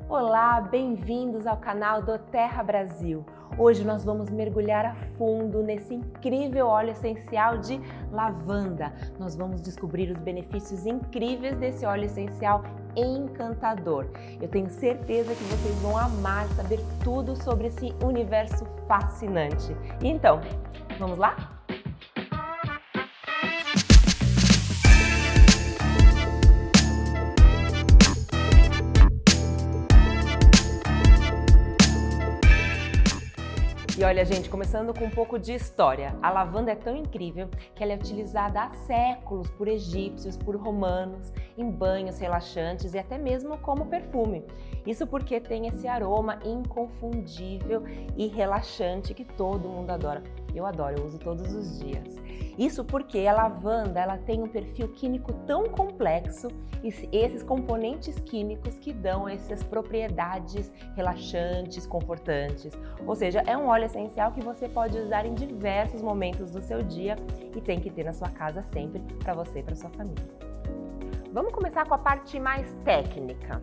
Olá, bem-vindos ao canal doTERRA Brasil. Hoje nós vamos mergulhar a fundo nesse incrível óleo essencial de lavanda. Nós vamos descobrir os benefícios incríveis desse óleo essencial encantador. Eu tenho certeza que vocês vão amar saber tudo sobre esse universo fascinante. Então, vamos lá? E olha, gente, começando com um pouco de história. A lavanda é tão incrível que ela é utilizada há séculos por egípcios, por romanos, em banhos relaxantes e até mesmo como perfume. Isso porque tem esse aroma inconfundível e relaxante que todo mundo adora. Eu adoro, eu uso todos os dias. Isso porque a lavanda ela tem um perfil químico tão complexo e esses componentes químicos que dão essas propriedades relaxantes, confortantes. Ou seja, é um óleo essencial que você pode usar em diversos momentos do seu dia e tem que ter na sua casa sempre para você e para sua família. Vamos começar com a parte mais técnica.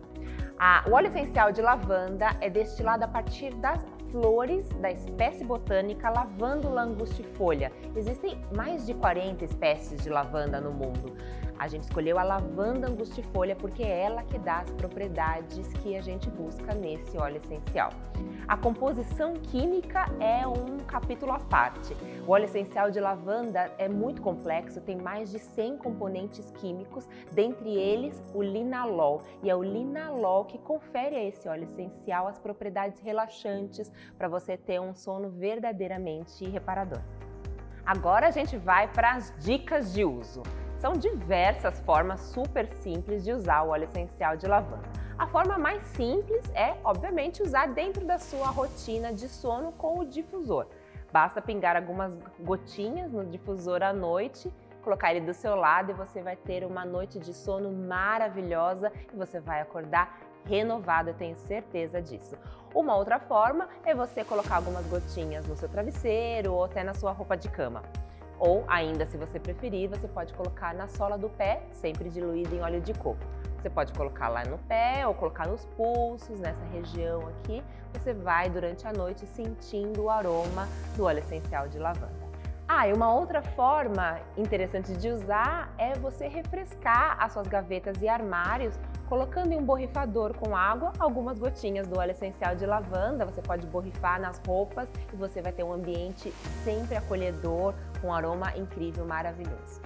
O óleo essencial de lavanda é destilado a partir das flores da espécie botânica Lavandula angustifolia. Existem mais de 40 espécies de lavanda no mundo. A gente escolheu a lavanda angustifolia porque é ela que dá as propriedades que a gente busca nesse óleo essencial. A composição química é um capítulo à parte. O óleo essencial de lavanda é muito complexo, tem mais de 100 componentes químicos, dentre eles o linalol. E é o linalol que confere a esse óleo essencial as propriedades relaxantes para você ter um sono verdadeiramente reparador. Agora a gente vai para as dicas de uso. São diversas formas super simples de usar o óleo essencial de lavanda. A forma mais simples é, obviamente, usar dentro da sua rotina de sono com o difusor. Basta pingar algumas gotinhas no difusor à noite, colocar ele do seu lado e você vai ter uma noite de sono maravilhosa e você vai acordar renovado, eu tenho certeza disso. Uma outra forma é você colocar algumas gotinhas no seu travesseiro ou até na sua roupa de cama. Ou ainda, se você preferir, você pode colocar na sola do pé, sempre diluído em óleo de coco. Você pode colocar lá no pé ou colocar nos pulsos, nessa região aqui. Você vai durante a noite sentindo o aroma do óleo essencial de lavanda. E uma outra forma interessante de usar é você refrescar as suas gavetas e armários colocando em um borrifador com água algumas gotinhas do óleo essencial de lavanda. Você pode borrifar nas roupas e você vai ter um ambiente sempre acolhedor, com um aroma incrível, maravilhoso.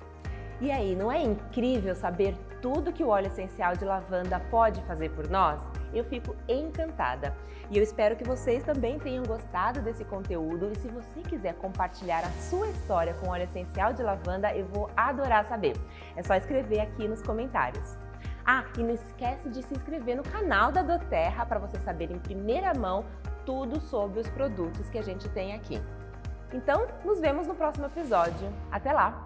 E aí, não é incrível saber tudo que o óleo essencial de lavanda pode fazer por nós? Eu fico encantada e eu espero que vocês também tenham gostado desse conteúdo e se você quiser compartilhar a sua história com óleo essencial de lavanda, eu vou adorar saber. É só escrever aqui nos comentários. E não esquece de se inscrever no canal da doTERRA para você saber em primeira mão tudo sobre os produtos que a gente tem aqui. Então, nos vemos no próximo episódio. Até lá!